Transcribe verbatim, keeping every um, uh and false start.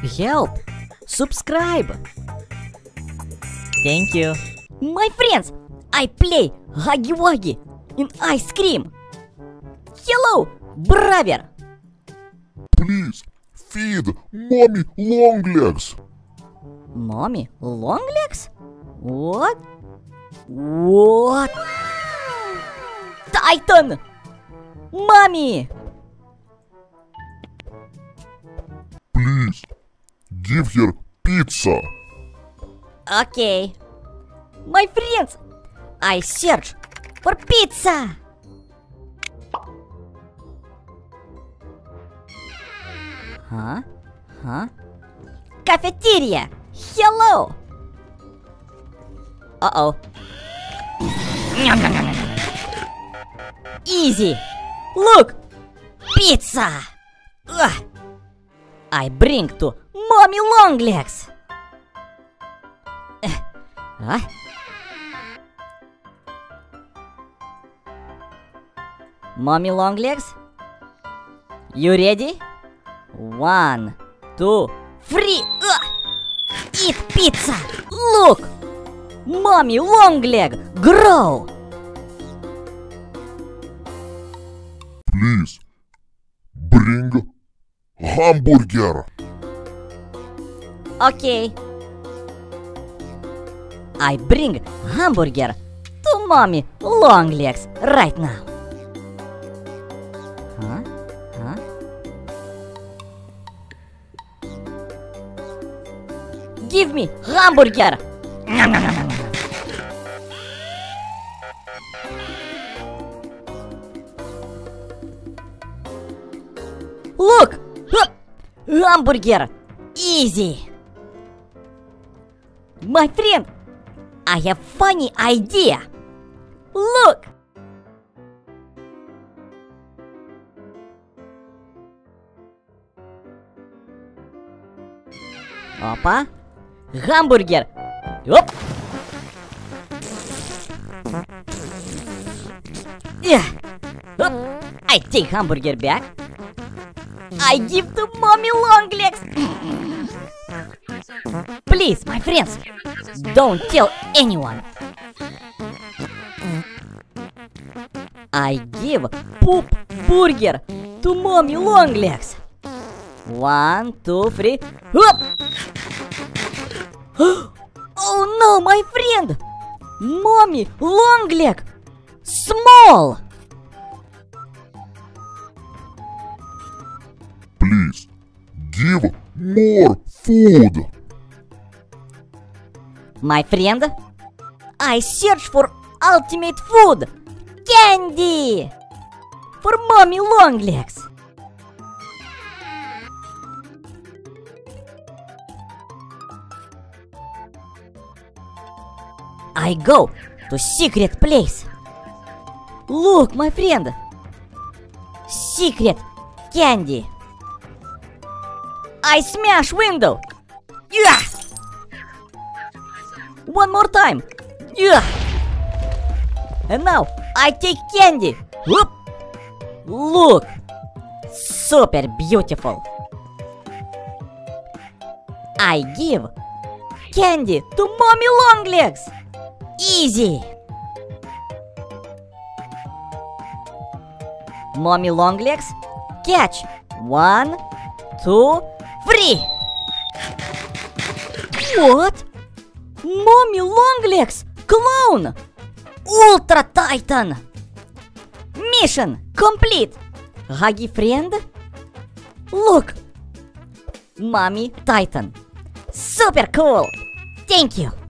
Help! Subscribe! Thank you! My friends, I play Huggy Wuggy in ice cream. Hello, brother! Please, feed mommy long legs. Mommy long legs? What? What? Titan! Mommy! Please, give her pizza. Okay. My friends, I search for pizza. Huh? Huh? Cafeteria. Hello. Uh-oh. Easy. Look. Pizza. Ugh. I bring to mommy long legs. Huh? Mommy long legs? You ready? One, two, three. Ugh! Eat pizza. Look! Mommy long leg grow. Please, bring hamburger. Okay. I bring hamburger to mommy long legs right now. Huh? Huh? Give me hamburger. Nom, nom, nom, nom, nom. Look! Hup! Hamburger! Easy! My friend, I have funny idea! Look! Опа! Hamburger! Оп! Yeah. Оп. I take hamburger back. I give to mommy long legs. Please, my friends, don't tell anyone. I give poop burger to mommy long legs. One, two, three. Up! Oh no, my friend! Mommy long leg small. Please, give more food. My friend, I search for ultimate food, candy, for mommy long legs. I go to secret place. Look, my friend, secret candy. I smash window. Yeah. One more time. Yeah. And now I take candy. Whoop. Look. Super beautiful. I give candy to mommy long legs. Easy. Mommy long legs catch. One, two, three. What? Mommy long legs clone. Ultra Titan. Mission complete. Huggy friend. Look. Mommy Titan. Super cool. Thank you.